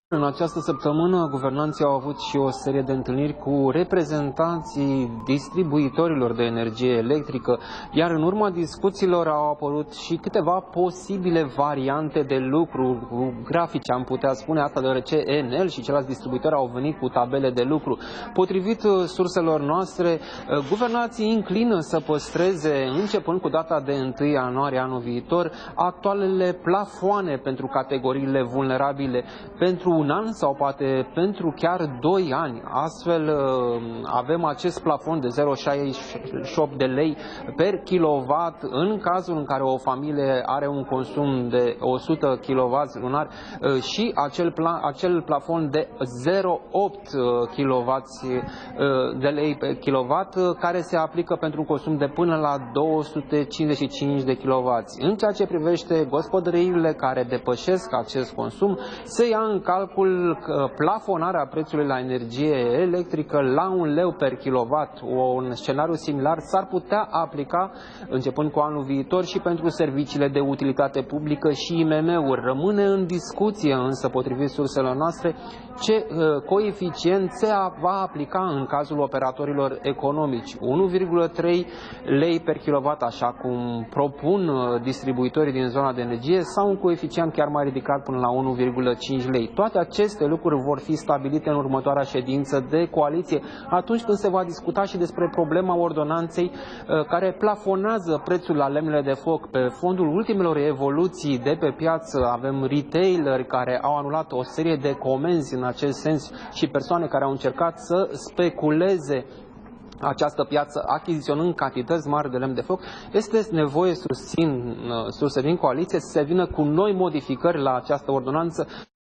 În această săptămână, guvernanții au avut și o serie de întâlniri cu reprezentanții distribuitorilor de energie electrică, iar în urma discuțiilor au apărut și câteva posibile variante de lucru, cu grafice, am putea spune asta, deoarece Enel și ceilalți distribuitori au venit cu tabele de lucru. Potrivit surselor noastre, guvernații înclină să păstreze, începând cu data de 1 ianuarie anul viitor, actualele plafoane pentru categoriile vulnerabile pentru un an sau poate pentru chiar 2 ani. Astfel avem acest plafon de 0,68 de lei per kilowatt în cazul în care o familie are un consum de 100 kW lunar și acel plafon de 0,8 kW de lei pe kilowatt care se aplică pentru un consum de până la 255 de kW. În ceea ce privește gospodăriile care depășesc acest consum, se ia în calcul plafonarea prețului la energie electrică la 1 leu per kilowatt. Un scenariu similar s-ar putea aplica începând cu anul viitor și pentru serviciile de utilitate publică și IMM-uri. Rămâne în discuție însă, potrivit surselor noastre, ce coeficient se va aplica în cazul operatorilor economici. 1,3 lei per kilowatt, așa cum propun distribuitorii din zona de energie, sau un coeficient chiar mai ridicat până la 1,5 lei. Toate aceste lucruri vor fi stabilite în următoarea ședință de coaliție, atunci când se va discuta și despre problema ordonanței care plafonează prețul la lemnele de foc. Pe fondul ultimelor evoluții de pe piață avem retaileri care au anulat o serie de comenzi în acest sens și persoane care au încercat să speculeze această piață achiziționând cantități mari de lemn de foc. Este nevoie, susțin surse din coaliție, să se vină cu noi modificări la această ordonanță